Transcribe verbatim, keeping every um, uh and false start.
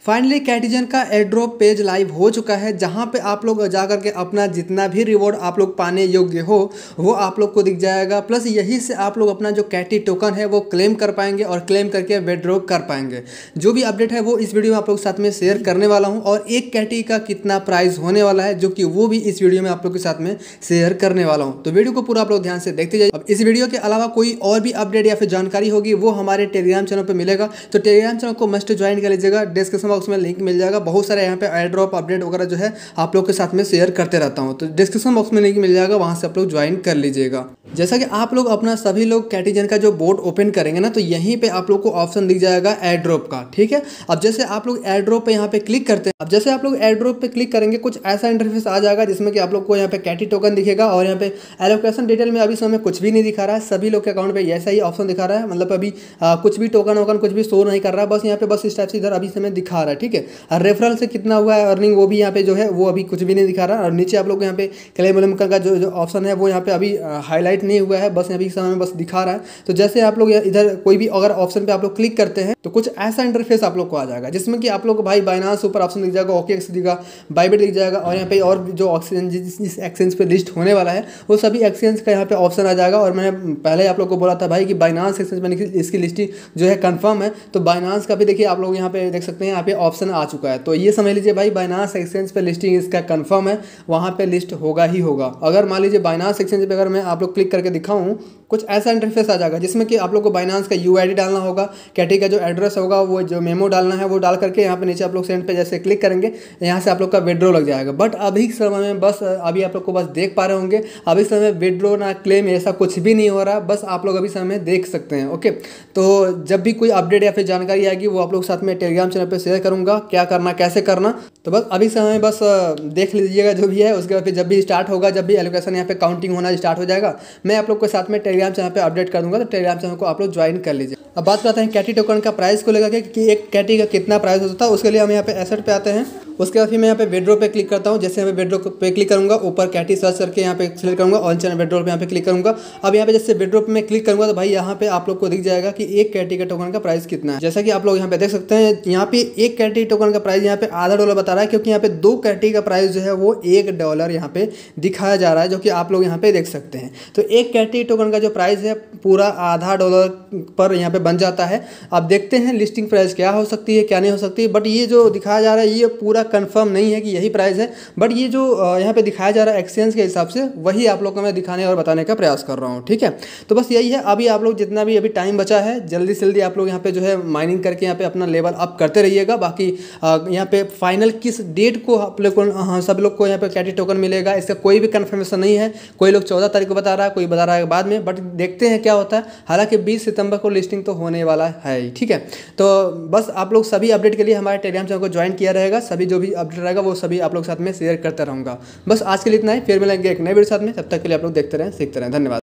Finally कैटिजन का airdrop page live हो चुका है, जहां पे आप लोग जा करके अपना जितना भी रिवॉर्ड आप लोग पाने योग्य हो वो आप लोग को दिख जाएगा। प्लस यही से आप लोग अपना जो कैटी टोकन है वो क्लेम कर पाएंगे और क्लेम करके विड्रॉ कर पाएंगे। जो भी अपडेट है वो इस वीडियो में आप लोग के साथ में शेयर करने वाला हूं, और एक कैटी का कितना प्राइस होने वाला है जो कि वो भी इस वीडियो में आप लोग के साथ में शेयर करने वाला हूँ। तो वीडियो को पूरा आप लोग ध्यान से देखते जाइए। अब इस वीडियो के अलावा कोई और भी अपडेट या फिर जानकारी होगी वो हमारे टेलीग्राम चैनल पर मिलेगा, तो टेलीग्राम चैनल को मस्ट ज्वाइन कर लीजिएगा। डिस्क्रिप्शन बॉक्स में लिंक मिल जाएगा। बहुत सारे यहाँ पे एयर ड्रॉप अपडेट वगैरह जो है आप लोग के साथ में शेयर करते रहता हूँ, तो डिस्क्रिप्शन बॉक्स में लिंक मिल जाएगा, वहाँ से आप लोग ज्वाइन कर लीजिएगा। जैसा कि आप लोग अपना सभी लोग कैटिजन का जो बोर्ड ओपन करेंगे ना, तो यहीं पे आप लोग को ऑप्शन दिख जाएगा एयर ड्रॉप का। ठीक है, अब जैसे आप लोग एयर ड्रॉप पे यहाँ पे क्लिक करते हैं, अब जैसे आप लोग एयर ड्रॉप पे क्लिक करेंगे कुछ ऐसा इंटरफेस आ जाएगा जिसमें कि आप लोग को यहाँ पे कैटी टोकन दिखेगा, और यहाँ पे एलोकेशन डिटेल में अभी समय कुछ भी नहीं दिखा रहा है। सभी लोग के अकाउंट पे ऐसा ही ऑप्शन दिखा रहा है, मतलब अभी आ, कुछ भी टोकन वोकन कुछ भी शो नहीं कर रहा है, बस यहाँ पे बस इस टाइप से इधर अभी समय दिखा रहा है। ठीक है, और रेफरल से कितना हुआ है अर्निंग वो भी यहाँ पे जो है वो अभी कुछ भी नहीं दिखा रहा है। और नीचे आप लोग यहाँ पे क्लेम वलेम का जो जो ऑप्शन है वो यहाँ पे अभी हाईलाइट नहीं हुआ है, बस अभी समय में बस दिखा रहा है। तो जैसे आप लोग इधर कोई भी अगर ऑप्शन पे आप लोग क्लिक करते हैं तो कुछ ऐसा इंटरफेस आप लोग को आ जाएगा, जिसमें कि आप लोग को भाई बाइनांस ऊपर ऑप्शन दिख जाएगा, ओके एक्स दिखेगा, बाइबिट दिख जाएगा, और यहाँ पे और जो एक्सचेंज जिस एक्सचेंज पे लिस्ट होने वाला है वो सभी एक्सचेंज का यहाँ पे ऑप्शन आ जाएगा। और मैंने पहले आप लोग को बोला था भाई कि बाइनांस एक्सचेंज में इसकी लिस्ट जो है कंफर्म है, तो बाइनांस का भी देखिए आप लोग यहाँ पे देख सकते हैं, यहाँ पे ऑप्शन आ चुका है। तो ये समझ लीजिए भाई बाइनांस एक्सचेंज पे लिस्टिंग इसका कंफर्म है, वहाँ पे लिस्ट होगा ही होगा। अगर मान लीजिए बाइनांस एक्सचेंज पे अगर मैं आप लोग क्लिक करके दिखाऊँ, कुछ ऐसा इंटरफेस आ जाएगा जिसमें कि आप लोग को बाइनांस का यू आई डी डालना होगा, कैटी का जो एड्रेस होगा वो जो मेमो डालना है वो डाल करके यहाँ पे नीचे आप लोग सेंड पे जैसे क्लिक करेंगे यहाँ से आप लोग का विड्रॉ लग जाएगा। बट अभी समय में बस अभी आप लोग को बस देख पा रहे होंगे, अभी समय विड्रॉ ना क्लेम ऐसा कुछ भी नहीं हो रहा, बस आप लोग अभी समय देख सकते हैं। ओके, तो जब भी कोई अपडेट या फिर जानकारी आएगी वो आप लोग साथ में टेलीग्राम चैनल पर शेयर करूँगा, क्या करना कैसे करना। तो बस अभी समय बस देख लीजिएगा जो भी है, उसके बाद फिर जब भी स्टार्ट होगा, जब भी एलोकेशन यहाँ पे काउंटिंग होना स्टार्ट हो जाएगा, मैं आप लोग के साथ में टेलीग्राम चैनल पे अपडेट कर दूंगा, तो टेलीग्राम चैनल को आप लोग ज्वाइन कर लीजिए। अब बात करते हैं कैटी टोकन का प्राइस को लेकर के कि एक कैटी का कितना प्राइस होता है। उसके लिए हम यहाँ पे एसेट पे आते हैं, उसके बाद फिर मैं यहाँ पे विड्रॉ पे क्लिक करता हूँ। जैसे मैं विड्रॉ पे क्लिक करूँगा, ऊपर कैटी सर्च करके यहाँ पे सिलेक्ट करूँगा, ऑन चैनल विड्रॉ पे यहाँ पे क्लिक करूँगा। अब यहाँ पे जैसे विड्रॉ पे मैं क्लिक करूँगा तो भाई यहाँ पे आप लोग को दिख जाएगा कि एक कैटी का टोकन का प्राइस कितना है। जैसा कि आप लोग यहाँ पे देख सकते हैं, यहाँ पे एक कैटी टोकन का प्राइस यहाँ पे आधा डॉलर बता रहा है, क्योंकि यहाँ पे दो कैटी का प्राइस जो है वो एक डॉलर यहाँ पे दिखाया जा रहा है, जो कि आप लोग यहाँ पे देख सकते हैं। तो एक कैटी टोकन का जो प्राइस है पूरा आधा डॉलर पर यहाँ पे बन जाता है। अब देखते हैं लिस्टिंग प्राइस क्या हो सकती है क्या नहीं हो सकती, बट ये जो दिखाया जा रहा है ये पूरा कंफर्म नहीं है कि यही प्राइस है, बट ये जो यहाँ पे दिखाया जा रहा है एक्सचेंज के हिसाब से वही आप लोग को मैं दिखाने और बताने का प्रयास कर रहा हूँ। ठीक है, तो बस यही है। अभी आप लोग जितना भी अभी टाइम बचा है जल्दी से जल्दी आप लोग यहाँ पे जो है माइनिंग करके यहाँ पे अपना लेवल अप करते रहिएगा। बाकी यहाँ पे फाइनल किस डेट को आप लोग को सब लोग को यहाँ पे कैटी टोकन मिलेगा इसका कोई भी कन्फर्मेशन नहीं है। कोई लोग चौदह तारीख को बता रहा है, कोई बता रहा है बाद में, बट देखते हैं क्या होता है। हालांकि बीस सितंबर को लिस्टिंग तो होने वाला है। ठीक है, तो बस आप लोग सभी अपडेट के लिए हमारे टेलीग्राम चैनल को ज्वाइन किया रहेगा, सभी जो भी अपडेट रहेगा वो सभी आप लोग साथ में शेयर करता रहूँगा। बस आज के लिए इतना ही, फिर मिलेंगे एक नए वीडियो साथ में, तब तक के लिए आप लोग देखते रहें सीखते रहें। धन्यवाद।